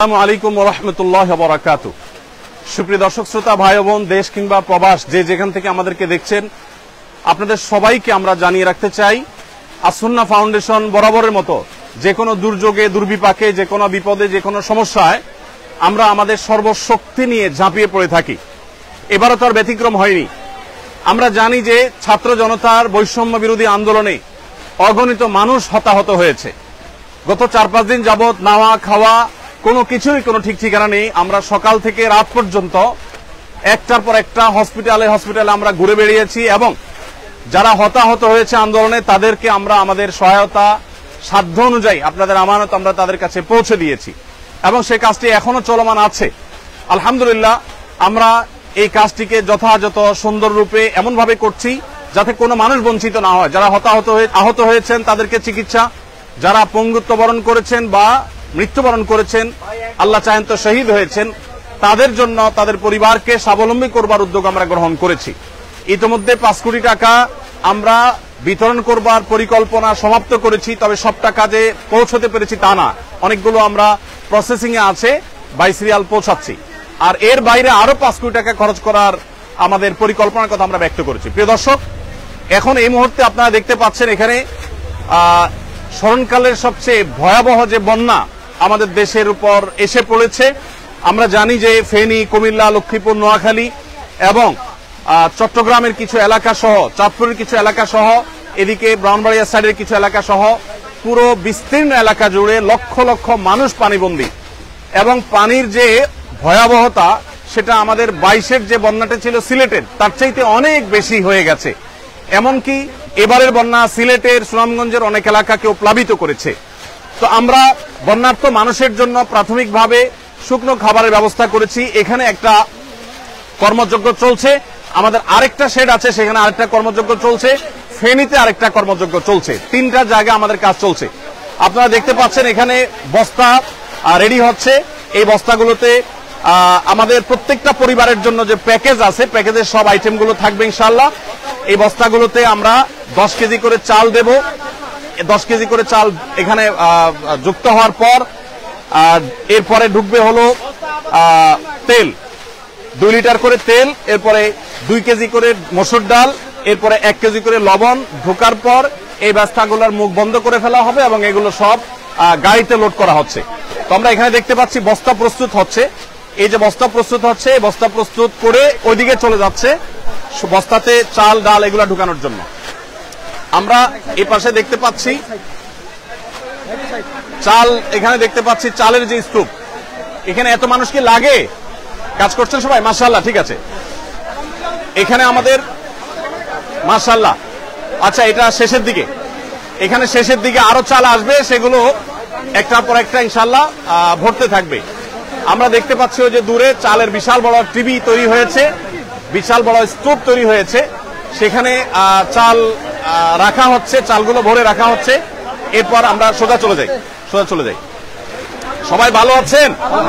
আসসালামু আলাইকুম ওয়া রাহমাতুল্লাহি ওয়া বারাকাতুহু। সুপ্রিয় দর্শক শ্রোতা ভাই বোন, দেশ কিংবা প্রবাস যে যেখান থেকে আমাদেরকে দেখছেন, আপনাদের সবাইকে আমরা জানিয়ে রাখতে চাই, আস-সুন্নাহ ফাউন্ডেশন বরাবরের মতো যে কোনো দুর্যোগে, দুর্বিপাকে, যে কোনো বিপদে, যে কোনো সমস্যায় আমরা আমাদের সর্বশক্তি নিয়ে ঝাঁপিয়ে পড়ে থাকি। এবারও তার ব্যতিক্রম হয়নি। আমরা জানি যে ছাত্র জনতার বৈষম্য বিরোধী আন্দোলনে অগণিত মানুষ হতাহত হয়েছে। গত 4-5 দিন যাবৎ নাওয়া খাওয়া কোনো কিছুরই কোনো ঠিক ঠিকানা নেই। আমরা সকাল থেকে রাত পর্যন্ত একটার পর একটা হসপিটালে আমরা ঘুরে বেরিয়েছি এবং যারা হতাহত হয়েছে আন্দোলনে তাদেরকে আমরা আমাদের সহায়তা সাধ্য অনুযায়ী আপনাদের আমানত আমরা তাদের কাছে পৌঁছে দিয়েছি এবং সেই কাজটি এখনো চলমান আছে। আলহামদুলিল্লাহ, আমরা এই কাজটিকে যথাযথ সুন্দর রূপে এমনভাবে করছি যাতে কোনো মানুষ বঞ্চিত না হয়। যারা আহত হয়েছেন তাদেরকে চিকিৎসা, যারা পঙ্গুত্ব বরণ করেছেন বা মৃত্যুবরণ করেছেন, আল্লাহ চাহেন তো শহীদ হয়েছেন, তাদের জন্য তাদের পরিবারকে স্বাবলম্বী করবার উদ্যোগ আমরা গ্রহণ করেছি। ইতিমধ্যে 5 কোটি টাকা আমরা বিতরণ করবার পরিকল্পনা সমাপ্ত করেছি। তবে সব টাকা যে পৌঁছতে পেরেছি তা না, অনেকগুলো আমরা প্রসেসিং এ আছে, বাই সিরিয়াল পৌঁছাচ্ছি। আর এর বাইরে আরো 5 কোটি টাকা খরচ করার আমাদের পরিকল্পনার কথা আমরা ব্যক্ত করেছি। প্রিয় দর্শক, এখন এই মুহূর্তে আপনারা দেখতে পাচ্ছেন এখানে স্মরণকালের সবচেয়ে ভয়াবহ যে বন্যা আমাদের দেশের উপর এসে পড়েছে। আমরা জানি যে ফেনী, কুমিল্লা, লক্ষ্মীপুর, নোয়াখালী এবং চট্টগ্রামের কিছু এলাকা সহ, চাঁদপুরের কিছু এলাকা সহ, এদিকে ব্রাহ্মণবাড়িয়া সাইডের কিছু এলাকা সহ পুরো বিস্তীর্ণ এলাকা জুড়ে লক্ষ লক্ষ মানুষ পানিবন্দী এবং পানির যে ভয়াবহতা সেটা আমাদের 22-এর যে বন্যাটা ছিল সিলেটের তার চাইতে অনেক বেশি হয়ে গেছে। এমনকি এবারের বন্যা সিলেটের, সুনামগঞ্জের অনেক এলাকাকেও প্লাবিত করেছে। তো আমরা বন্যার্ত মানুষের জন্য প্রাথমিকভাবে শুকনো খাবারের ব্যবস্থা করেছি। এখানে একটা কর্মযজ্ঞ চলছে, আমাদের আরেকটা শেড আছে সেখানে আরেকটা কর্মযজ্ঞ চলছে, ফেনীতে আরেকটা কর্মযজ্ঞ চলছে। 3টা জায়গায় আমাদের কাজ চলছে। আপনারা দেখতে পাচ্ছেন এখানে বস্তা রেডি হচ্ছে। এই বস্তাগুলোতে আমাদের প্রত্যেকটা পরিবারের জন্য যে প্যাকেজ আছে, প্যাকেজের সব আইটেমগুলো থাকবে ইনশাআল্লাহ। এই বস্তাগুলোতে আমরা 10 কেজি করে চাল দেব। 10 কেজি করে চাল এখানে যুক্ত হওয়ার পর এরপরে ঢুকবে হলো তেল, 2 লিটার করে তেল, এরপরে 2 কেজি করে মসুর ডাল, এরপরে 1 কেজি করে লবণ ঢোকার পর এই বস্তাগুলোর মুখ বন্ধ করে ফেলা হবে এবং এগুলো সব গাড়িতে লোড করা হচ্ছে। তো আমরা এখানে দেখতে পাচ্ছি বস্তা প্রস্তুত হচ্ছে। এই যে বস্তা প্রস্তুত হচ্ছে, বস্তা প্রস্তুত করে ওইদিকে চলে যাচ্ছে বস্তাতে চাল ডাল এগুলা ঢুকানোর জন্য। আমরা এই পাশে দেখতে পাচ্ছি চাল, এখানে দেখতে পাচ্ছি চালের যে স্তূপ। এখানে এত মানুষ কি লাগে? কাজ করছেন সবাই? মাশাআল্লাহ, ঠিক আছে। এখানে আমাদের মাশাআল্লাহ, আচ্ছা এটা শেষের দিকে, এখানে শেষের দিকে আরো চাল আসবে, সেগুলো একটার পর একটা ইনশাআল্লাহ ভরতে থাকবে। আমরা দেখতে পাচ্ছি ওই যে দূরে চালের বিশাল বড় টিভি তৈরি হয়েছে, বিশাল বড় স্তূপ তৈরি হয়েছে, সেখানে চাল রাখা হচ্ছে, চালগুলো ভরে রাখা হচ্ছে। এরপর আমরা সোজা চলে যাই। সবাই ভালো আছেন?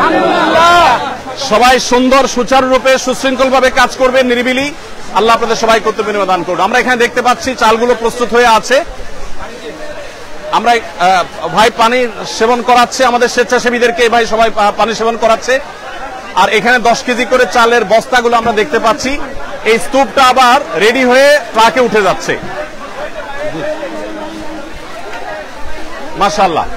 সবাই সুন্দর সুচারুরূপে সুশৃঙ্খল ভাবে কাজ করবেন নিরিবিলি। আল্লাহ আপনাদের সবাই কর্তব্য নিবেদন করুন। আমরা এখানে দেখতে পাচ্ছি চালগুলো প্রস্তুত হয়ে আছে। আমরা ভাই পানি সেবন করাচ্ছে আমাদের স্বেচ্ছাসেবীদেরকে, ভাই সবাই পানি সেবন করাচ্ছে। আর এখানে 10 কেজি করে চালের বস্তাগুলো আমরা দেখতে পাচ্ছি। এই স্তূপটা আবার রেডি হয়ে ট্রাকে উঠে যাচ্ছে। মাশাআল্লাহ,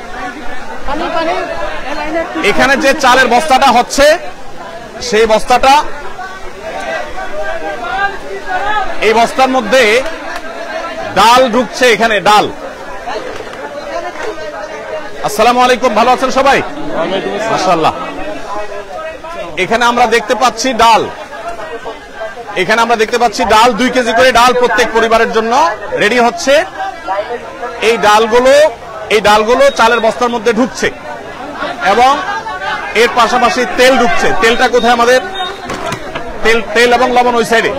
এখানে যে চালের বস্তাটা হচ্ছে সেই বস্তাটা, এই বস্তার মধ্যে ডাল ঢুকছে। এখানে ডাল। আসসালামু আলাইকুম, ভালো আছেন সবাই? মাশাআল্লাহ। এখানে আমরা দেখতে পাচ্ছি ডাল, এখানে আমরা দেখতে পাচ্ছি ডাল, 2 কেজি করে ডাল প্রত্যেক পরিবারের জন্য রেডি হচ্ছে। এই ডালগুলো চালের বস্তার মধ্যে ঢুকছে এবং এর পাশাপাশি তেল ঢুকছে। তেলটা কোথায় আমাদের? তেল এবং লবণ ওই সাইডে,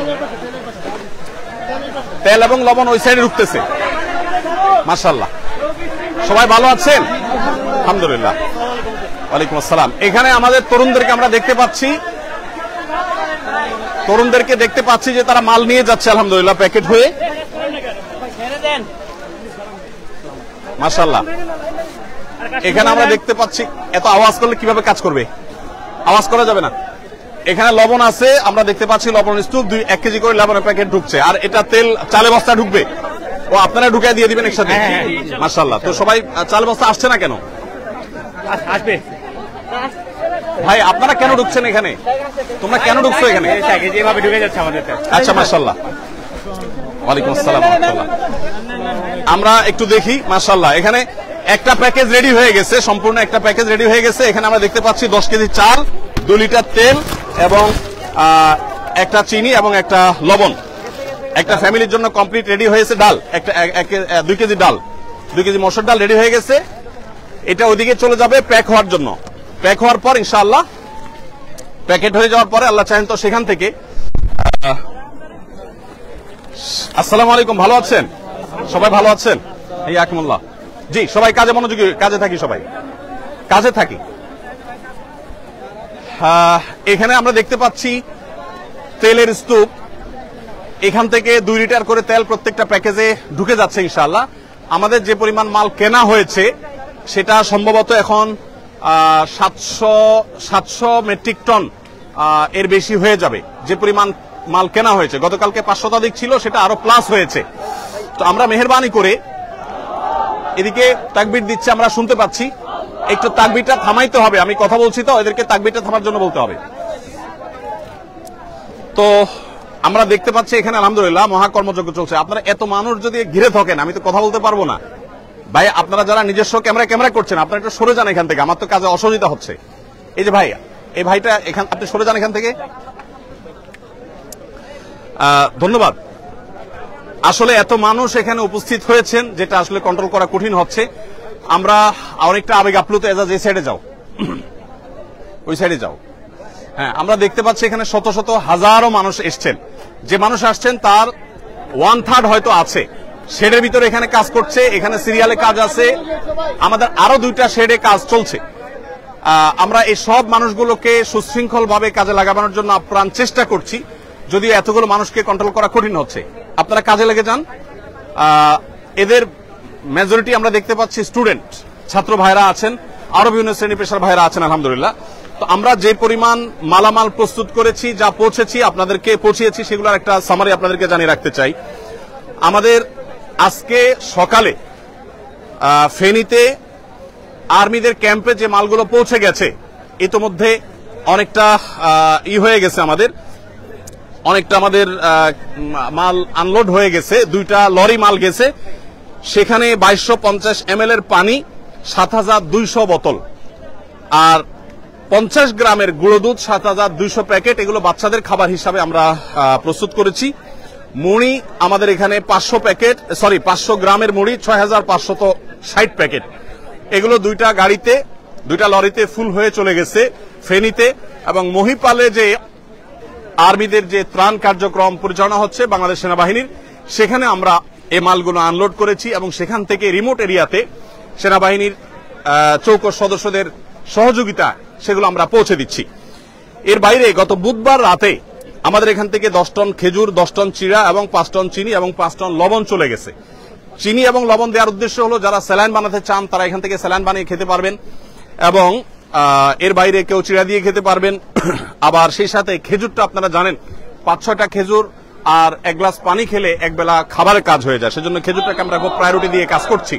তেল এবং লবণ ওই সাইডে ঢুকতেছে। মাশাআল্লাহ, সবাই ভালো আছেন? আলহামদুলিল্লাহ। ওয়ালাইকুম আসসালাম। এখানে আমাদের তরুণদেরকে আমরা দেখতে পাচ্ছি যে তারা মাল নিয়ে যাচ্ছে আলহামদুলিল্লাহ প্যাকেট হয়ে। মাশাআল্লাহ, এখানে আমরা দেখতে পাচ্ছি এত আওয়াজ করলে কিভাবে কাজ করবে, আওয়াজ করা যাবে না। এখানে লবণ আছে, আমরা দেখতে পাচ্ছি লবণ স্তূপ 1 কেজি করে লবণের প্যাকেট ঢুকছে, আর এটা তেল চালে বস্তা ঢুকবে, ও আপনারা ঢুকাই দিয়ে দিবেন একসাথে। মাশাআল্লাহ। তো সবাই চাল বস্তা আসছে না কেন? আসবে ভাই আপনারা কেন ঢুকছেন এখানে? তোমরা কেন ঢুকছো এখানে? যেভাবে ঢুকে যাচ্ছে আমাদের। আচ্ছা মাশাআল্লাহ। ওয়ালাইকুম আসসালাম ওয়া রাহমাতুল্লাহ। আমরা একটু দেখি। মাশাআল্লাহ, এখানে একটা প্যাকেজ রেডি হয়ে গেছে, সম্পূর্ণ একটা প্যাকেজ রেডি হয়ে গেছে। এখানে আমরা দেখতে পাচ্ছি 10 কেজি চাল, 2 লিটার তেল এবং একটা চিনি এবং একটা লবণ। একটা ফ্যামিলির জন্য কমপ্লিট রেডি হয়েছে। ডাল একটা 2 কেজি ডাল, 2 কেজি মসুর ডাল রেডি হয়ে গেছে। এটা ওইদিকে চলে যাবে প্যাক হওয়ার জন্য। প্যাক হওয়ার পর ইনশাআল্লাহ প্যাকেট হয়ে যাওয়ার পরে আল্লাহ চাহেন তো সেখান থেকে। আসসালামু আলাইকুম, ভালো আছেন সবাই? ভালো আছেন? এই আকিমুল্লাহ। জি, সবাই কাজে মনোযোগী, কাজে থাকি, সবাই কাজে থাকি। এখানে আমরা দেখতে পাচ্ছি তেলের স্তূপ। এখান থেকে 2 লিটার করে তেল প্রত্যেকটা প্যাকেজে ঢুকে যাচ্ছে ইনশাআল্লাহ। আমাদের যে পরিমাণ মাল কেনা হয়েছে সেটা সম্ভবত এখন 700 মেট্রিক টন এর বেশি হয়ে যাবে। যে পরিমাণ মাল কেনা হয়েছে, গতকালকে 500 শতাধিক ছিল, সেটা আরো প্লাস হয়েছে। তো আমরা মেহেরবানি করে, এদিকে তাকবীর দিচ্ছে আমরা শুনতে পাচ্ছি, একটু তাকবীরটা থামাইতে হবে। আমি কথা বলছি তো, এদেরকে তাকবীরটা থামার জন্য বলতে হবে। তো আমরা দেখতে পাচ্ছি এখানে আলহামদুলিল্লাহ মহাকর্মযজ্ঞ চলছে। আপনারা এত মানুষ যদি ঘিরে থাকেন, আমি তো কথা বলতে পারবো না। ভাই আপনারা যারা নিজস্ব ক্যামেরা করছেন, আপনারা একটু সরে যান এখান থেকে, আমার তো কাজে অসুবিধা হচ্ছে। এই যে ভাই, এই ভাইটা এখান, আপনি সরে যান এখান থেকে। ধন্যবাদ। আসলে এত মানুষ এখানে উপস্থিত হয়েছেন, যেটা আসলে কন্ট্রোল করা কঠিন হচ্ছে। আমরা অনেকটা আবেগ আপ্লুত। এজাজ এই সাইডে যাও, ওই সাইডে যাও। হ্যাঁ, আমরা দেখতে পাচ্ছি এখানে শত শত হাজারো মানুষ এসছেন। যে মানুষ আসছেন তার 1/3 হয়তো আছে শেডের ভিতরে এখানে কাজ করছে। এখানে সিরিয়ালে কাজ আছে, আমাদের আরো 2টা শেডে কাজ চলছে। আমরা এই সব মানুষগুলোকে সুশৃঙ্খল ভাবে কাজে লাগানোর জন্য আপ্রাণ চেষ্টা করছি, যদিও এতগুলো মানুষকে কন্ট্রোল করা কঠিন হচ্ছে। আপনারা কাজে লেগে যান। এদের মেজরিটি আমরা দেখতে পাচ্ছি স্টুডেন্ট, ছাত্র ভাইরা আছেন, আরো বিভিন্ন শ্রেণী পেশার ভাইরা আছেন আলহামদুলিল্লাহ। তো আমরা যে পরিমাণ মালামাল প্রস্তুত করেছি, যা পৌঁছেছি, আপনাদেরকে পৌঁছিয়েছি, সেগুলোর একটা সামারি আপনাদেরকে জানিয়ে রাখতে চাই। আমাদের আজকে সকালে ফেনীতে আর্মিদের ক্যাম্পে যে মালগুলো পৌঁছে গেছে, ইতোমধ্যে অনেকটা হয়ে গেছে, অনেকটা আমাদের মাল আনলোড হয়ে গেছে। 2টা লরি মাল গেছে, সেখানে 2250 ml এর পানি, 7200 বোতল, আর 50 গ্রামের গুঁড়ো দুধ, 7200 প্যাকেট। এগুলো বাচ্চাদের খাবার হিসাবে আমরা প্রস্তুত করেছি। মুড়ি আমাদের এখানে 500 গ্রামের মুড়ি, 6560 প্যাকেট। এগুলো 2টা গাড়িতে, 2টা লরিতে ফুল হয়ে চলে গেছে ফেনীতে। এবং মহিপালে যে আর্মিদের যে ত্রাণ কার্যক্রম পরিচালনা হচ্ছে বাংলাদেশ সেনাবাহিনীর, সেখানে আমরা এই মালগুলো আনলোড করেছি এবং সেখান থেকে রিমোট এরিয়াতে সেনাবাহিনীর চৌকস সদস্যদের সহযোগিতা সেগুলো আমরা পৌঁছে দিচ্ছি। এর বাইরে গত বুধবার রাতে আমাদের এখান থেকে 10 টন খেজুর, 10 টন চিড়া এবং 5 টন চিনি এবং 5 টন লবণ চলে গেছে। চিনি এবং লবণ দেওয়ার উদ্দেশ্য হলো যারা স্যালাইন বানাতে চান তারা এখান থেকে স্যালাইন বানিয়ে খেতে পারবেন, এবং এর বাইরে কেউ চিড়া দিয়ে খেতে পারবেন। আবার সেই সাথে খেজুরটা আপনারা জানেন 5-6টা খেজুর আর 1 গ্লাস পানি খেলে একবেলা খাবারের কাজ হয়ে যায়, সেজন্য খেজুরটাকে আমরা খুব প্রায়োরিটি দিয়ে কাজ করছি।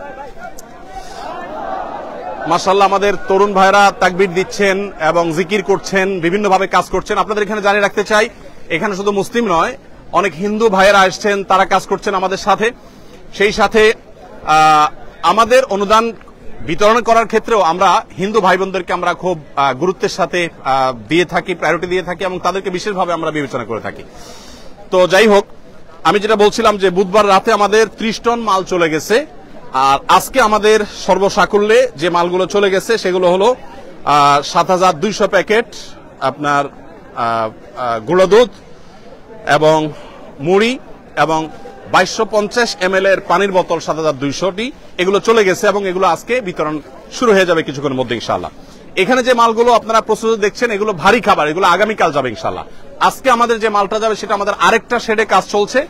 মাশাআল্লাহ, আমাদের তরুণ ভাইরা তাকবীর দিচ্ছেন এবং জিকির করছেন, বিভিন্নভাবে কাজ করছেন। আপনাদের এখানে জানিয়ে রাখতে চাই, এখানে শুধু মুসলিম নয়, অনেক হিন্দু ভাইয়েরা আসছেন, তারা কাজ করছেন আমাদের সাথে। সেই সাথে আমাদের অনুদান বিতরণ করার ক্ষেত্রেও আমরা হিন্দু ভাই বোনদেরকে আমরা খুব গুরুত্বের সাথে দিয়ে থাকি, প্রায়োরিটি দিয়ে থাকি, এবং তাদেরকে বিশেষভাবে আমরা বিবেচনা করে থাকি। তো যাই হোক, আমি যেটা বলছিলাম যে বুধবার রাতে আমাদের 30 টন মাল চলে গেছে, আর আজকে আমাদের সর্বসাকুল্যে যে মালগুলো চলে গেছে সেগুলো হলো 7200 প্যাকেট আপনার গুঁড়ো দুধ এবং মুড়ি এবং 2250 ml এর পানির বোতল 7200টি, এগুলো চলে গেছে এবং এগুলো আজকে বিতরণ শুরু হয়ে যাবে কিছুক্ষণের মধ্যে ইনশাআল্লাহ। এখানে যে মালগুলো আপনারা প্রস্তুত দেখছেন এগুলো ভারী খাবার, এগুলো আগামীকাল যাবে ইনশাআল্লাহ। আজকে আমাদের যে মালটা যাবে সেটা আমাদের আরেকটা শেডে কাজ চলছে,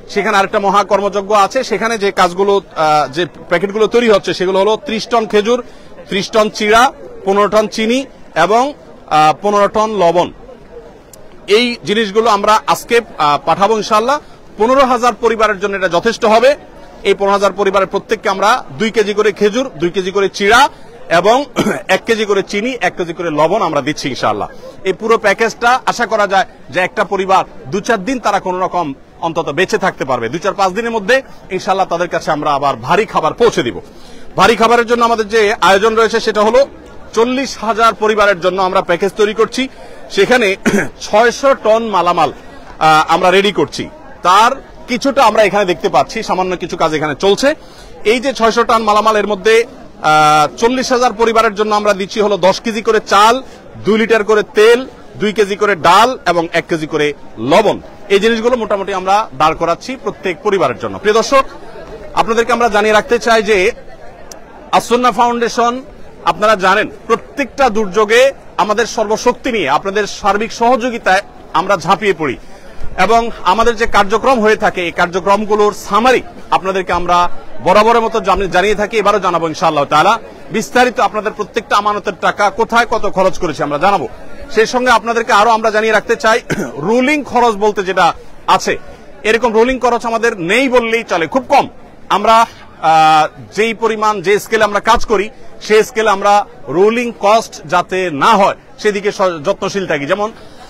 সেখানে আরেকটা মহা কর্মযজ্ঞ আছে। সেখানে যে কাজগুলো যে প্যাকেটগুলো তৈরি হচ্ছে সেগুলো হলো 30 টন খেজুর, 30 টন চিড়া, 15 টন চিনি এবং 15 টন লবণ। এই জিনিসগুলো আমরা আজকে পাঠাবো ইনশাআল্লাহ। 15,000 পরিবারের জন্য এটা যথেষ্ট হবে। এই 15,000 পরিবারের প্রত্যেককে আমরা 2 কেজি করে খেজুর, 2 কেজি করে চিড়া এবং 1 কেজি করে চিনি, 1 কেজি করে লবণ আমরা দিচ্ছি ইনশাআল্লাহ। এই পুরো প্যাকেজটা আশা করা যায় যে একটা পরিবার 2-4 দিন তারা কোন রকম অন্তত বেঁচে থাকতে পারবে। 2-4-5 দিনের মধ্যে ইনশাআল্লাহ তাদের কাছে আমরা আবার ভারী খাবার পৌঁছে দিব। ভারী খাবারের জন্য আমাদের যে আয়োজন রয়েছে সেটা হলো 40,000 পরিবারের জন্য আমরা প্যাকেজ তৈরি করছি। সেখানে 600 টন মালামাল আমরা রেডি করছি। তার কিছুটা আমরা এখানে দেখতে পাচ্ছি, সামান্য কিছু কাজ এখানে চলছে। এই যে 600 টন মালামাল, এর মধ্যে 40,000 পরিবারের জন্য আমরা দিচ্ছি হলো 10 কেজি করে চাল, 2 লিটার করে তেল, 2 কেজি করে ডাল এবং 1 কেজি করে লবণ। এই জিনিসগুলো মোটামুটি আমরা দাঁড় করাচ্ছি প্রত্যেক পরিবারের জন্য। প্রিয় দর্শক, আপনাদেরকে আমরা জানিয়ে রাখতে চাই যে আসুন্নাহ ফাউন্ডেশন, আপনারা জানেন প্রত্যেকটা দুর্যোগে আমাদের সর্বশক্তি নিয়ে আপনাদের সার্বিক সহযোগিতায় আমরা ঝাঁপিয়ে পড়ি এবং আমাদের যে কার্যক্রম হয়ে থাকে এই কার্যক্রমগুলোর সামারি আপনাদেরকে আমরা বরাবরের মতো জানিয়ে থাকি, এবারও জানাবো ইনশাআল্লাহ তাআলা। বিস্তারিত আপনাদের প্রত্যেকটা আমানতের টাকা কোথায় কত খরচ করেছি আমরা জানাবো। সেই সঙ্গে আপনাদেরকে আরো আমরা জানিয়ে রাখতে চাই, রুলিং খরচ বলতে যেটা আছে, এরকম রুলিং খরচ আমাদের নেই বললেই চলে, খুব কম। আমরা যেই পরিমাণ যে স্কেলে আমরা কাজ করি সেই স্কেলে আমরা রুলিং কস্ট যাতে না হয় সেদিকে যত্নশীল থাকি। যেমন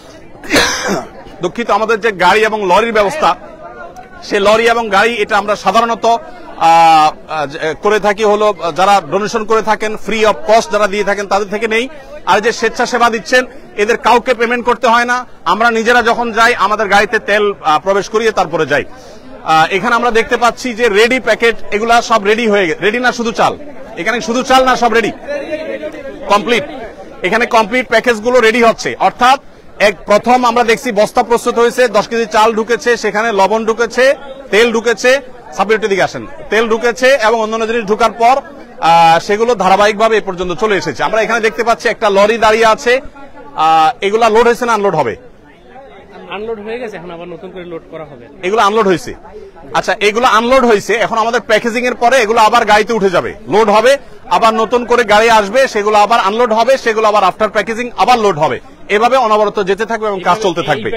দুঃখিত, আমাদের যে গাড়ি এবং লরির ব্যবস্থা, সে লরি এবং গাড়ি এটা আমরা সাধারণত করে থাকি হলো যারা ডোনেশন করে থাকেন, ফ্রি অফ কস্ট যারা দিয়ে থাকেন তাদের থেকে নেই। আর যে স্বেচ্ছাসেবা দিচ্ছেন এদের কাউকে পেমেন্ট করতে হয় না। আমরা নিজেরা যখন যাই আমাদের গাড়িতে তেল প্রবেশ করিয়ে তারপরে যাই। এখানে আমরা দেখতে পাচ্ছি যে রেডি প্যাকেট, এগুলা সব রেডি হয়ে গেছে। রেডি না শুধু চাল, এখানে শুধু চাল না, সব রেডি কমপ্লিট। এখানে কমপ্লিট প্যাকেজ গুলো রেডি হচ্ছে। অর্থাৎ প্রথম আমরা দেখছি বস্তা প্রস্তুত হয়েছে, 10 কেজি চাল ঢুকেছে, সেখানে লবণ ঢুকেছে, তেল ঢুকেছে, সাবজেক্টের দিকে আসেন, তেল ঢুকেছে এবং অন্যান্য জিনিস ঢুকার পর সেগুলো ধারাবাহিকভাবে এ পর্যন্ত চলে এসেছে। আমরা এখানে দেখতে পাচ্ছি একটা লরি দাঁড়িয়ে আছে। এগুলা লোড হয়েছে না আনলোড হবে? আনলোড হয়ে গেছে, এখন আবার নতুন করে লোড করা হবে। এগুলো আনলোড হয়েছে। আচ্ছা, এগুলো আনলোড হয়েছে, এখন আমাদের প্যাকেজিং এর পরে এগুলো আবার গাড়িতে উঠে যাবে, লোড হবে, আবার নতুন করে গাড়ি আসবে, সেগুলো আবার আনলোড হবে, সেগুলো আবার আফটার প্যাকেজিং আবার লোড হবে। এভাবে অনবরত যেতে থাকবে এবং কাজ চলতে থাকবে।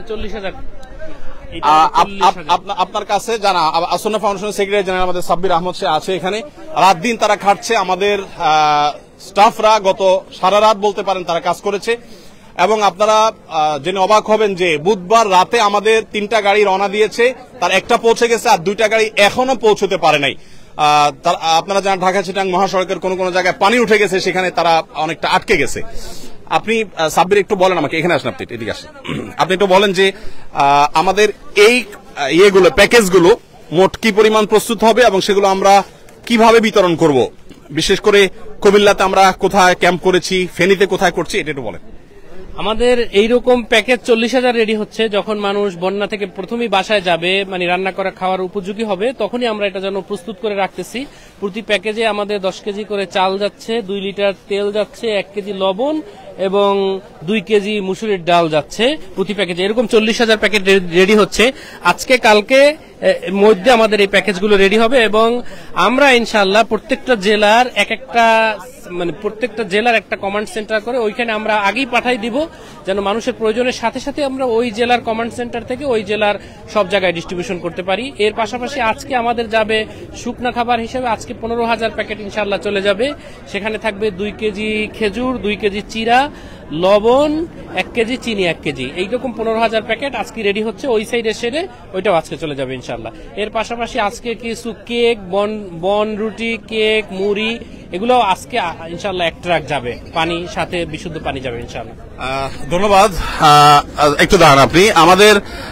আপনার কাছে জানা আসুন্নাহ ফাউন্ডেশনের সেক্রেটারি জেনারেল আমাদের সাব্বির আহমদ সে আছে এখানে। রাত দিন তারা খাটছে, আমাদের স্টাফরা গত সারা রাত বলতে পারেন তারা কাজ করেছে। এবং আপনারা জেনে অবাক হবেন যে বুধবার রাতে আমাদের 3টা গাড়ি রওনা দিয়েছে, তার একটা পৌঁছে গেছে আর 2টা গাড়ি এখনো পৌঁছতে পারে নাই। আপনারা জানেন ঢাকা চিটাং মহাসড়কের কোন কোন জায়গায় পানি উঠে গেছে, সেখানে তারা অনেকটা আটকে গেছে। আপনি সাব্বির একটু বলেন আমাকে, এখানে আসেন, আপনি এদিকে আসেন, আপনি একটু বলেন যে আমাদের এই ইয়েগুলো প্যাকেজগুলো মোট কি পরিমাণ প্রস্তুত হবে এবং সেগুলো আমরা কিভাবে বিতরণ করব, বিশেষ করে কুমিল্লাতে আমরা কোথায় ক্যাম্প করেছি, ফেনীতে কোথায় করছি, এটা একটু বলেন। আমাদের এইরকম প্যাকেজ 40,000 রেডি হচ্ছে। যখন মানুষ বন্যা থেকে প্রথমেই বাসায় যাবে, মানে রান্না করা খাওয়ার উপযোগী হবে, তখনই আমরা এটা যেন প্রস্তুত করে রাখতেছি। প্রতি প্যাকেজে আমাদের 10 কেজি করে চাল যাচ্ছে, 2 লিটার তেল যাচ্ছে, 1 কেজি লবণ এবং 2 কেজি মুসুরির ডাল যাচ্ছে প্রতি প্যাকেজে। এরকম 40,000 প্যাকেট রেডি হচ্ছে। আজকে কালকে মধ্যে আমাদের এই প্যাকেজগুলো রেডি হবে এবং আমরা ইনশাআল্লাহ প্রত্যেকটা জেলার প্রত্যেকটা জেলার একটা কমান্ড সেন্টার করে ওইখানে আমরা আগেই পাঠাই দিব, যেন মানুষের প্রয়োজনের সাথে সাথে আমরা ওই জেলার কমান্ড সেন্টার থেকে ওই জেলার সব জায়গায় ডিস্ট্রিবিউশন করতে পারি। এর পাশাপাশি আজকে আমাদের যাবে শুকনা খাবার হিসেবে, আজকে 15,000 প্যাকেট ইনশাআল্লাহ চলে যাবে। সেখানে থাকবে 2 কেজি খেজুর, 2 কেজি চিরা, লবণ, 1 কেজি চিনি, 1 কেজি, এইরকম 15,000 প্যাকেট আজকে রেডি হচ্ছে। ওই সাইডে সেরে ওইটাও আজকে চলে যাবে ইনশাআল্লাহ। এর পাশাপাশি আজকে কিছু কেক, বন রুটি, কেক, মুড়ি, এগুলো আজকে ইনশাআল্লাহ 1 ট্রাক যাবে, পানি সাথে বিশুদ্ধ পানি যাবে ইনশাআল্লাহ। ধন্যবাদ। একটু দাঁড়ান আপনি, আমাদের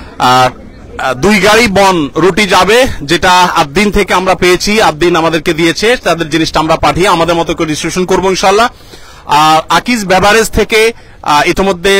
2 গাড়ি বন রুটি যাবে, যেটা আদ্দিন থেকে আমরা পেয়েছি, আদ্দিন আমাদেরকে দিয়েছে, তাদের জিনিসটা আমরা পাঠিয়ে আমাদের মতো করে ডিস্ট্রিবিউশন করবো ইনশাআল্লাহ। আকিজ বেভারেজ থেকে ইতিমধ্যে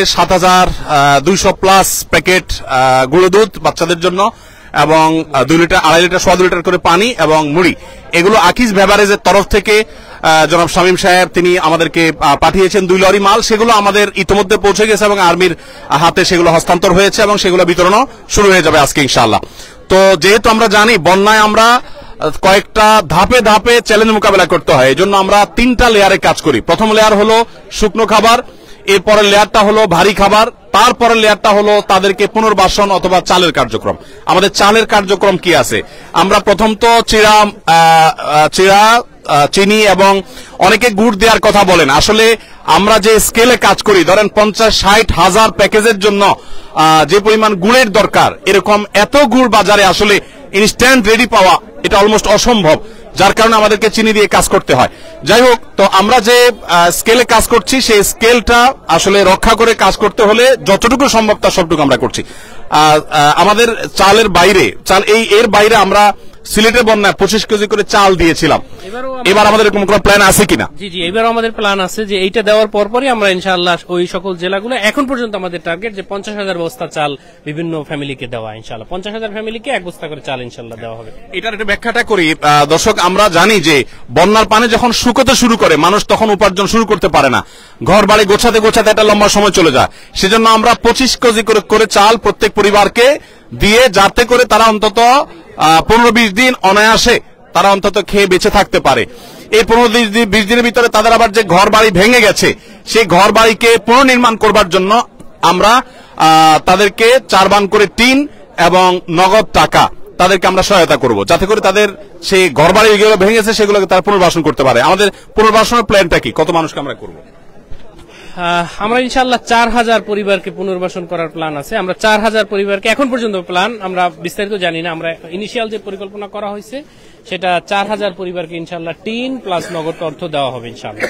7,200+ প্যাকেট গুঁড়ো দুধ বাচ্চাদের জন্য এবং 2 লিটার, 2.5 লিটার, 2.25 লিটার করে পানি এবং মুড়ি, এগুলো আকিজ বেভারেজের তরফ থেকে জনাব শামীম সাহেব তিনি আমাদেরকে পাঠিয়েছেন 2 লরি মাল। সেগুলো আমাদের ইতিমধ্যে পৌঁছে গেছে এবং আর্মির হাতে সেগুলো হস্তান্তর হয়েছে এবং সেগুলো বিতরণও শুরু হয়ে যাবে আজকে ইনশাআল্লাহ। তো যেহেতু আমরা জানি বন্যায় আমরা কয়েকটা ধাপে ধাপে চ্যালেঞ্জ মোকাবেলা করতে হয়, এই জন্য আমরা 3টা লেয়ারে কাজ করি। প্রথম লেয়ার হলো শুকনো খাবার, এরপরের লেয়ারটা হলো ভারী খাবার, তারপরের লেয়ারটা হলো তাদেরকে পুনর্বাসন অথবা চালের কার্যক্রম। আমাদের চালের কার্যক্রম কি আছে? আমরা প্রথম তো চিড়া, চিনি এবং অনেকে গুড় দেওয়ার কথা বলেন। আসলে আমরা যে স্কেলে কাজ করি, ধরেন 50-60 হাজার প্যাকেজের জন্য যে পরিমাণ গুড়ের দরকার, এরকম এত গুড় বাজারে আসলে ইনস্ট্যান্ট রেডি পাওয়া এটা অলমোস্ট অসম্ভব, যার কারণে আমাদেরকে চিনি দিয়ে কাজ করতে হয়। যাই হোক, তো আমরা যে স্কেলে কাজ করছি সেই স্কেলটা আসলে রক্ষা করে কাজ করতে হলে যতটুকু সম্ভব তার সবটুকু আমরা করছি। আমাদের চালের বাইরে এর বাইরে আমরা সিলেটের বন্যায় 25 কেজি করে চাল দিয়েছিলাম। এবার আমাদের এরকম কোনো প্ল্যান আছে কিনা? জি জি, এবার আমাদের প্ল্যান আছে যে এইটা দেওয়ার পরপরই আমরা ইনশাআল্লাহ ওই সকল জেলাগুলো, এখন পর্যন্ত আমাদের টার্গেট যে 50,000 বস্তা চাল বিভিন্ন ফ্যামিলিকে দেওয়া, ইনশাআল্লাহ 50,000 ফ্যামিলিকে 1 বস্তা করে চাল ইনশাআল্লাহ দেওয়া হবে। এটার একটু ব্যাখ্যাটা করি দর্শক। আমরা জানি যে বন্যার পানি যখন শুকোতে শুরু করে মানুষ তখন উপার্জন শুরু করতে পারে না, ঘর বাড়ি গোছাতে গোছাতে একটা লম্বা সময় চলে যায়। সেজন্য আমরা 25 কেজি করে চাল প্রত্যেক পরিবারকে দিয়ে, যাতে করে তারা অন্তত 15-20 দিন অনায়াসে তারা অন্তত খেয়ে বেঁচে থাকতে পারে। এই 15-20 দিনের ভিতরে তাদের আবার যে ঘর বাড়ি ভেঙে গেছে সেই ঘর বাড়িকে পুনর্নির্মাণ করবার জন্য আমরা তাদেরকে 4 বান করে টিন এবং নগদ টাকা তাদেরকে আমরা সহায়তা করব, যাতে করে তাদের সেই ঘর বাড়ি যেগুলো ভেঙে গেছে সেগুলোকে তারা পুনর্বাসন করতে পারে। আমাদের পুনর্বাসনের প্ল্যানটা কি? কত মানুষকে আমরা করব? আমরা ইনশাআল্লাহ 4,000 পরিবারকে পুনর্বাসন করার প্ল্যান আছে। আমরা 4,000 পরিবারকে এখন পর্যন্ত প্ল্যান, আমরা বিস্তারিত জানি না, আমরা ইনিশিয়াল যে পরিকল্পনা করা হয়েছে সেটা 4,000 পরিবারকে ইনশাআল্লাহ টিন প্লাস নগদ অর্থ দেওয়া হবে ইনশাআল্লাহ।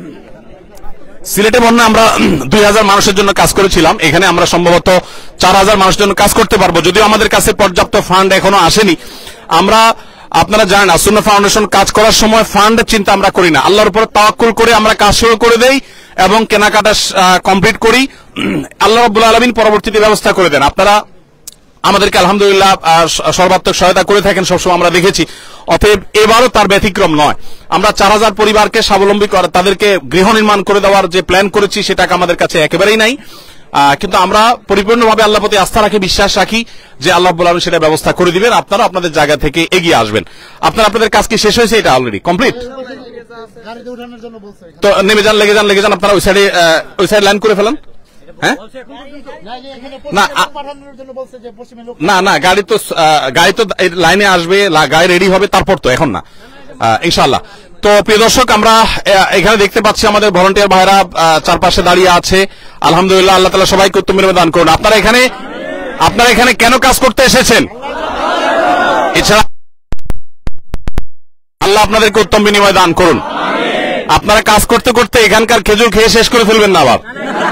সিলেটে বন্যা আমরা 2,000 মানুষের জন্য কাজ করেছিলাম, এখানে আমরা সম্ভবত 4,000 মানুষের জন্য কাজ করতে পারবো, যদিও আমাদের কাছে পর্যাপ্ত ফান্ড এখনো আসেনি। আমরা, আপনারা জানেন, আসুন্নাহ ফাউন্ডেশন কাজ করার সময় ফান্ডের চিন্তা আমরা করি না, আল্লাহর উপর তাওয়াক্কুল করে আমরা কাজ শুরু করে দেই এবং কেনাকাটা কমপ্লিট করি। আল্লাহ রাব্বুল আলামিন পরবর্তীতে ব্যবস্থা করে দেন। আপনারা আমাদেরকে আলহামদুলিল্লাহ সর্বাত্মক সহায়তা করে থাকেন, সবসময় আমরা দেখেছি। অতএব এবারও তার ব্যতিক্রম নয়। আমরা 4,000 পরিবারকে স্বাবলম্বী করা, তাদেরকে গৃহ নির্মাণ করে দেওয়ার যে প্ল্যান করেছি সেটাকে আমাদের কাছে একেবারেই নাই, কিন্তু আমরা পরিপূর্ণভাবে আল্লাহর প্রতি আস্থা রাখি, বিশ্বাস রাখি যে আল্লাহ রাব্বুল আলামিন সেটা ব্যবস্থা করে দিবেন। আপনারা আপনাদের জায়গা থেকে এগিয়ে আসবেন। আপনাদের কাজ কি শেষ হয়েছে? এটা অলরেডি কমপ্লিট। তো নেমে যান, লেগে যান, আপনারা ওই সাইড লাইন করে ফেলেন। হ্যাঁ, না গাড়ি তো লাইনে আসবে, গাড়ি রেডি হবে, তারপর তো, এখন না ইনশাআল্লাহ। তো প্রিয় দর্শক, আমরা এখানে দেখতে পাচ্ছি আমাদের ভলান্টিয়ার ভাইরা চারপাশে দাঁড়িয়ে আছে। আলহামদুলিল্লাহ, আল্লাহ তাআলা সবাইকে উত্তম বিনিময় দান করুন। আপনারা এখানে কেন কাজ করতে এসেছেন? এছাড়া আল্লাহ আপনাদেরকে উত্তম বিনিময় দান করুন। আপনারা কাজ করতে করতে এখানকার খেজুর খেয়ে শেষ করে ফেলবেন না আবার।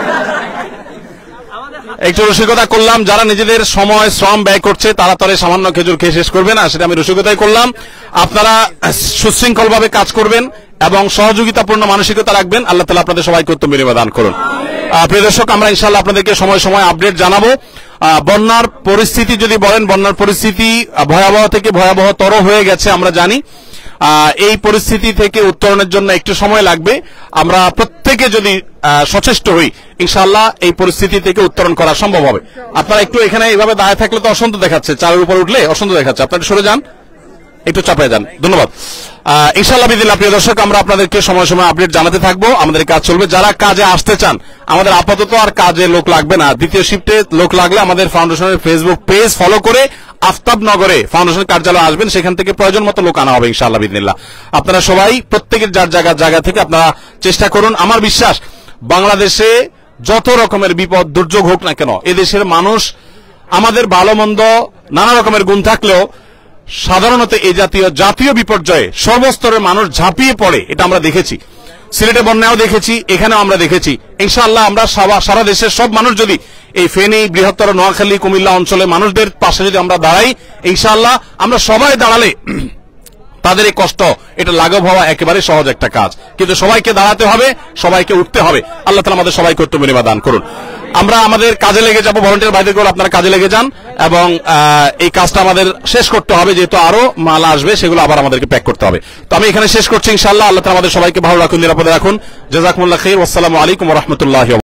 একটু রসিকতা করলাম, যারা নিজেদের সময় শ্রম ব্যয় করছে তারা তরে সামান্য খেজুর খেয়ে শেষ করবে না, সেটা আমি রসিকতাই করলাম। আপনারা সুশৃঙ্খল ভাবে কাজ করবেন এবং সহযোগিতাপূর্ণ মানসিকতা রাখবেন। আল্লাহ তাআলা আপনাদের সবাইকে উত্তম বিনিময় দান করুন। প্রিয় দর্শক, আমরা ইনশাআল্লাহ আপনাদেরকে সময় সময় আপডেট জানাবো। বন্যার পরিস্থিতি যদি বলেন, বন্যার পরিস্থিতি ভয়াবহ থেকে ভয়াবহতর হয়ে গেছে আমরা জানি। এই পরিস্থিতি থেকে উত্তরণের জন্য একটু সময় লাগবে। আমরা প্রত্যেকে যদি সচেষ্ট হই, ইনশাআল্লাহ এই পরিস্থিতি থেকে উত্তরণ করা সম্ভব হবে। আপনারা একটু এখানে এইভাবে দাঁড়িয়ে থাকলে তো অসন্ত দেখাচ্ছে, চালের উপর উঠলে অসন্ত দেখাচ্ছে, আপনারা সরে যান, একটু চাপায় যান। ধন্যবাদ। ইনশাআল্লাহ বিদিল্লাহ প্রিয় দর্শক, আমরা আপনাদেরকে সময় সময় আপডেট জানাতে থাকবো। আমাদের কাজ চলবে। যারা কাজে আসতে চান, আমাদের আপাতত আর কাজে লোক লাগবে না, দ্বিতীয় শিফটে লোক লাগলে আমাদের ফাউন্ডেশনের ফেসবুক পেজ ফলো করে আফতাবনগরে ফাউন্ডেশন কার্যালয়ে আসবেন, সেখান থেকে প্রয়োজন মতো লোক আনা হবে ইনশাআল্লাহ বিদিল্লাহ। আপনারা সবাই প্রত্যেকের যার জায়গা থেকে আপনারা চেষ্টা করুন। আমার বিশ্বাস, বাংলাদেশে যত রকমের বিপদ দুর্যোগ হোক না কেন, এদেশের মানুষ, আমাদের ভালো মন্দ নানা রকমের গুণ থাকলেও সাধারণত এই জাতীয় বিপর্যয়ে সর্বস্তরের মানুষ ঝাঁপিয়ে পড়ে, এটা আমরা দেখেছি। সিলেটে বন্যাও দেখেছি, এখানেও আমরা দেখেছি। ইনশাআল্লাহ আমরা সারা দেশের সব মানুষ যদি এই ফেনী, বৃহত্তর নোয়াখালী, কুমিল্লা অঞ্চলে মানুষদের পাশে যদি আমরা দাঁড়াই, ইনশাআল্লাহ আমরা সবাই দাঁড়ালে তাদের এই কষ্ট এটা লাঘব হওয়া একেবারে সহজ একটা কাজ। কিন্তু সবাইকে দাঁড়াতে হবে, সবাইকে উঠতে হবে। আল্লাহ তাআলা আমাদের সবাইকে উত্তম বিনিময় দান করুন। আমরা আমাদের কাজে লেগে যাব। ভলান্টিয়ার ভাইদের করে আপনারা কাজে লেগে যান এবং এই কাজটা আমাদের শেষ করতে হবে, যেহেতু আরো মাল আসবে, সেগুলো আবার আমাদেরকে প্যাক করতে হবে। তো আমি এখানে শেষ করছি ইনশাআল্লাহ। আল্লাহ তাআলা আমাদের সবাইকে ভালো রাখুন, নিরাপদে রাখুন। জাযাকুমুল্লাহ খাইর। ওয়াসসালামু আলাইকুম ওয়া রাহমাতুল্লাহি।